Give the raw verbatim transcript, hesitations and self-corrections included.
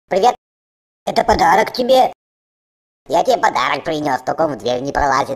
Привет, это подарок тебе. Я тебе подарок принес, только он в дверь не пролазит.